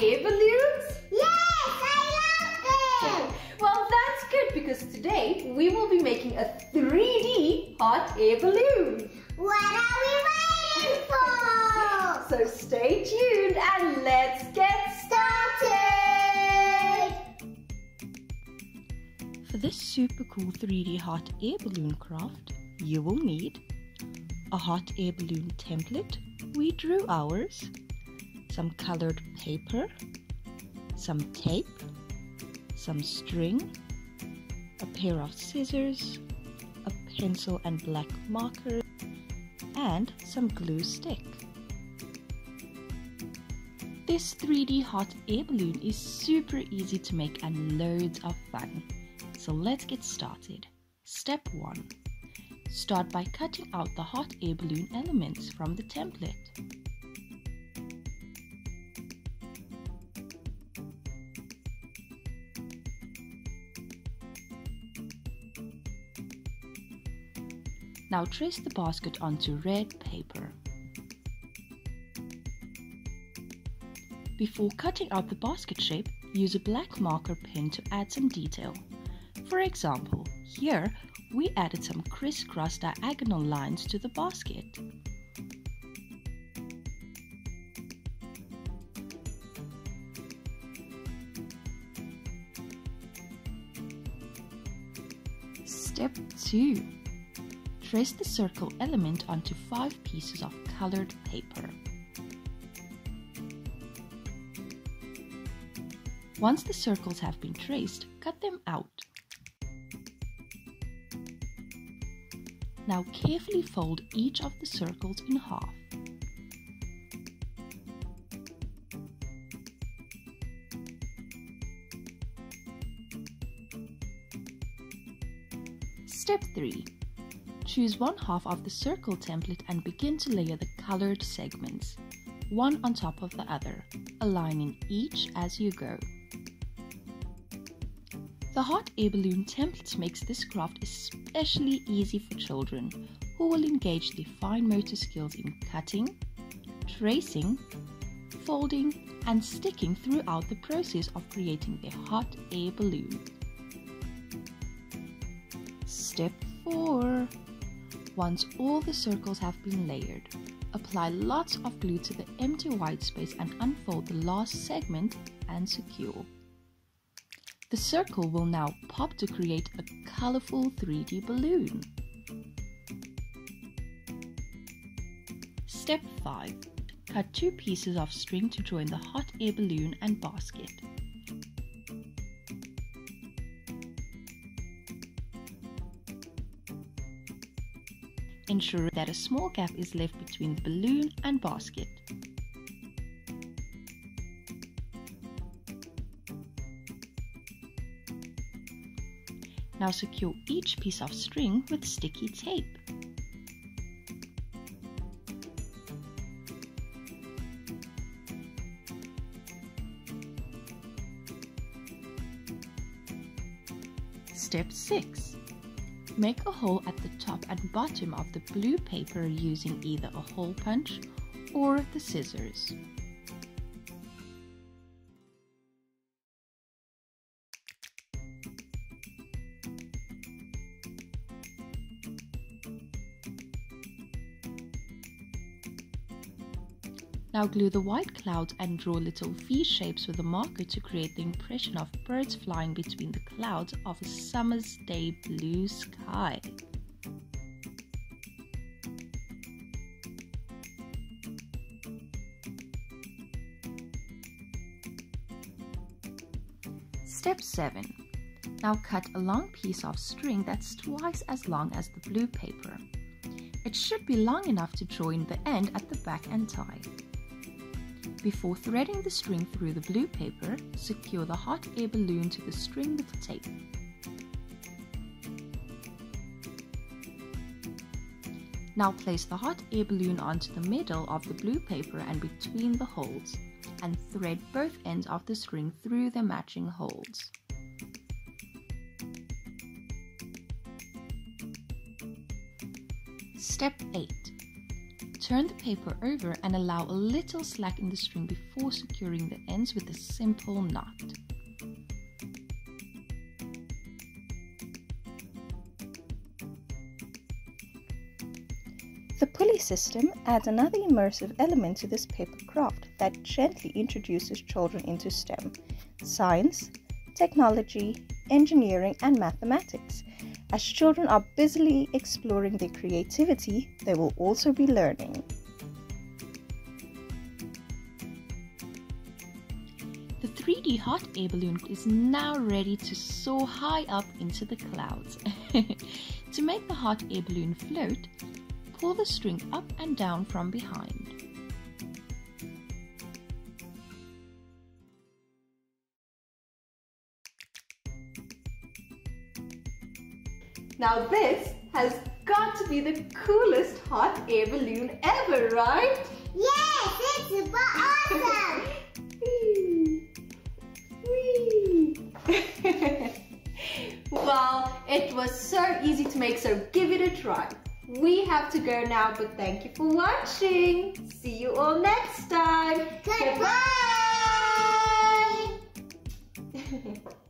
air balloons? Yes, I love them! Well, that's good because today we will be making a 3D hot air balloon. What are we waiting for? So stay tuned and let's get started! For this super cool 3D hot air balloon craft, you will need a hot air balloon template. We drew ours, some colored paper, some tape, some string, a pair of scissors, a pencil and black marker, and some glue stick. This 3D hot air balloon is super easy to make and loads of fun. So let's get started. Step 1. Start by cutting out the hot air balloon elements from the template. Now trace the basket onto red paper. Before cutting out the basket shape, use a black marker pen to add some detail. For example, here we added some crisscross diagonal lines to the basket. Step 2. Trace the circle element onto 5 pieces of colored paper. Once the circles have been traced, cut them out. Now carefully fold each of the circles in half. Step 3. Choose one half of the circle template and begin to layer the colored segments, one on top of the other, aligning each as you go. The hot air balloon template makes this craft especially easy for children who will engage their fine motor skills in cutting, tracing, folding, and sticking throughout the process of creating their hot air balloon. Step 4. Once all the circles have been layered, apply lots of glue to the empty white space and unfold the last segment and secure. The circle will now pop to create a colorful 3D balloon. Step 5. Cut 2 pieces of string to join the hot air balloon and basket. Ensure that a small gap is left between the balloon and basket. Now secure each piece of string with sticky tape. Step 6. Make a hole at the top and bottom of the blue paper using either a hole punch or the scissors. Now glue the white clouds and draw little V shapes with a marker to create the impression of birds flying between the clouds of a summer's day blue sky. Step 7. Now cut a long piece of string that's twice as long as the blue paper. It should be long enough to join the end at the back and tie. Before threading the string through the blue paper, secure the hot air balloon to the string with tape. Now place the hot air balloon onto the middle of the blue paper and between the holes, and thread both ends of the string through the matching holes. Step 8. Turn the paper over and allow a little slack in the string before securing the ends with a simple knot. The pulley system adds another immersive element to this paper craft that gently introduces children into STEM, science, technology, engineering, and mathematics. As children are busily exploring their creativity, they will also be learning. The 3D hot air balloon is now ready to soar high up into the clouds. To make the hot air balloon float, pull the string up and down from behind. Now this has got to be the coolest hot air balloon ever, right? Yes, it's super awesome! Well, it was so easy to make, so give it a try. We have to go now, but thank you for watching. See you all next time. Goodbye! Goodbye.